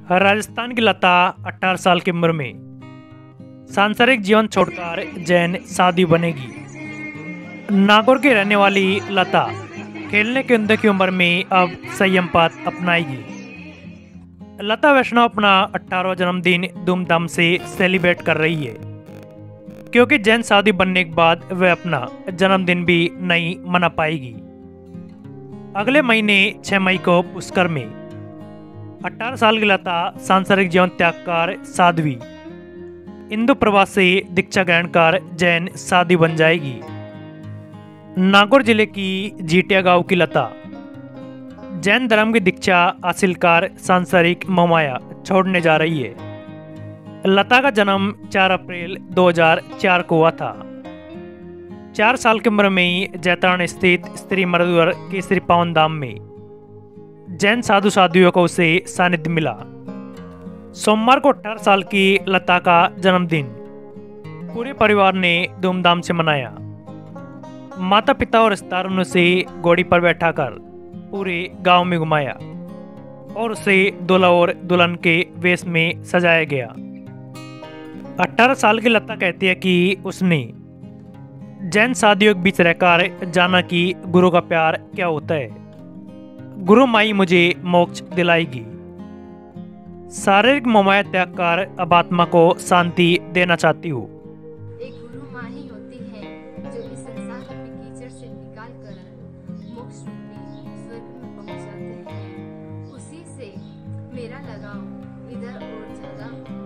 राजस्थान की लता 18 साल की उम्र में सांसारिक जीवन छोड़कर जैन साध्वी बनेगी। नागौर की रहने वाली लता खेलने की उम्र की उम्र में अब संयम पात अपनाएगी। लता वैष्णव अपना 18वां जन्मदिन धूमधाम से सेलिब्रेट कर रही है, क्योंकि जैन साध्वी बनने के बाद वह अपना जन्मदिन भी नहीं मना पाएगी। अगले महीने 6 मई को पुष्कर में 18 साल की लता सांसारिक जीवन त्याग कर साध्वी हिंदू प्रवास से दीक्षा ग्रहण कर जैन साध्वी बन जाएगी। नागौर जिले की जीटिया गांव की लता जैन धर्म की दीक्षा हासिल कर सांसारिक मोहमाया छोड़ने जा रही है। लता का जन्म 4 अप्रैल 2004 को हुआ था। 4 साल की उम्र में ही जैतारण स्थित स्त्री मरुद्वर केसरी पावन धाम में जैन साधु साध्वियों को उसे सानिध्य मिला। सोमवार को 18 साल की लता का जन्मदिन पूरे परिवार ने धूमधाम से मनाया। माता पिता और रिश्तेदारों ने उसे घोड़ी पर बैठाकर पूरे गांव में घुमाया और उसे दूल्हा और दुल्हन के वेश में सजाया गया। 18 साल की लता कहती है कि उसने जैन साध्वियों के बीच रहकर जाना कि गुरु का प्यार क्या होता है। गुरु माई मुझे मोक्ष दिलाएगी। शारीरिक मोहमाया त्याग कर अब आत्मा को शांति देना चाहती हूँ। एक गुरु माँ ही होती है जो इस संसार के कीचड़ से निकाल कर मोक्ष रूपी स्वर्ग में पहुँचाते हैं। उसी से मेरा लगाव इधर और ज्यादा